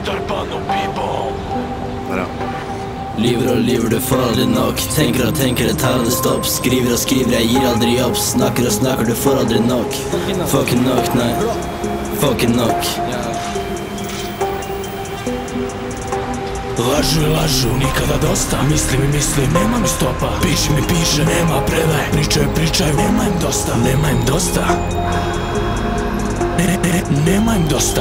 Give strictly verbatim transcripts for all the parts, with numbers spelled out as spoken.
Darpan og P-bomb. Bra. Lyver og lyver, du får aldri nok. Tenker og tenker, det tar aldri stopp. Skriver og skriver, jeg gir aldri opp. Snakker og snakker, du får aldri nok. Fucking nok, nei. Fucking nok. Lažu i lažu, nikada dosta. Mislim i mislim, nema mi stopa. Piši mi piše, nema predaj. Pričaju, pričaju, nema im dosta. Nema im dosta. Ne, ne, nema im dosta.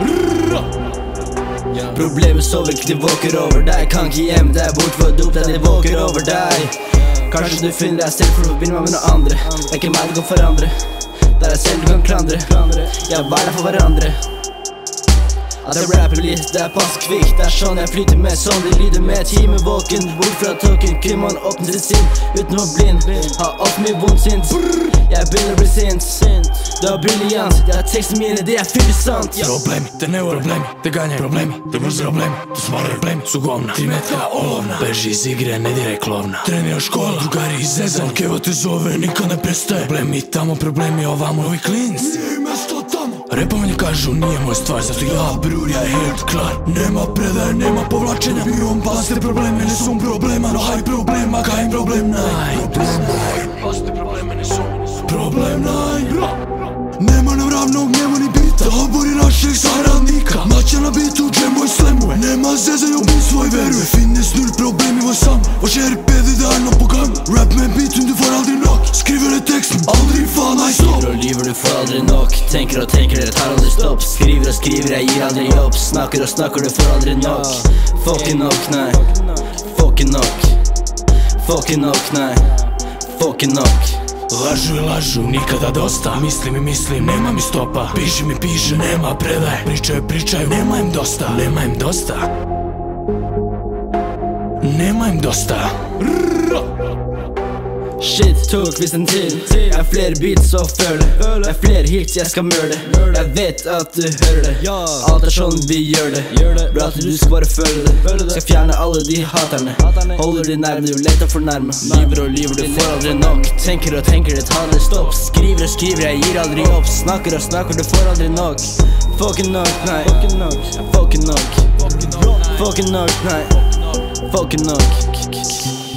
Problemet sover ikke, de våker over deg. Kan ikke hjem, det er bort for dop, det er de våker over deg. Kanskje du finner deg selv for å forbinde meg med noe andre. Det er ikke meg du kan forandre, det er deg selv du kan klandre. Jeg er der for hverandre. At jeg rapper litt, det er pass kvikk. Det er sånn jeg flyter med, sånn de lyder med. Time våken, bort fra tåken. Kun man åpner sitt sinn, uten å bli blind. Har alt mye vondt sint, jeg begynner å bli sint. Det er briljant, det er teksten mine, det er fyrt sant. Problemi, te ne problemi, te ganje problemi, te brzo problemi, to smare problemi su govna. Tri metra olovna, beži iz igre, ne diraj klovna. Trenira škola, drugari iz zezan, keva te zove, nikad ne prestaje. Problemi tamo, problemi ovamo, ovi klinci. Nije mesto tamo. Repovanje kažu, nije moj stvar, zato ja brur, ja je helt klar. Nema predaje, nema povlačenja, mi on paste probleme, ne sum problema, no haj problema, kaj im problem naj. Paste probleme, ne sum problem naj. Nema nam ravnog, nema ni bita, obori našeg saradnika. Maća na bitu, džemo i slemuje, nema zezanja u bit svoj veruje. Finnes null problemi var sam, og R P det er noe på gang. Rap med beaten, du får aldri nok, skriver det teksten, aldri faen, nei stopp. Lyver og lyver, du får aldri nok. Tenker og tenker, det tar aldri stopp. Skriver og skriver, jeg gir aldri opp. Snakker og snakker, du får aldri nok. Fucking nok, nei. Fucking nok. Fucking nok, nei. Fucking nok. Lažu i lažu, nikada dosta. Mislim i mislim, nema mi stopa. Piši mi piše, nema predaj. Pričaju, pričaju, nema im dosta. Nema im dosta. Nema im dosta. Shit tok visst en tid. Jeg har flere beats og føler. Jeg har flere hits, jeg skal møre det. Jeg vet at du hører det. Alt er sånn vi gjør det. Bra at du skal bare føle det. Skal fjerne alle de haterne. Holder de nærme, du leter for nærme. Lyver og lyver, du får aldri nok. Tenker og tenker, det tar aldri stopp. Skriver og skriver, jeg gir aldri opp. Snakker og snakker, du får aldri nok. Fucking nok, nei. Fucking nok. Fucking nok, nei. Fucking nok.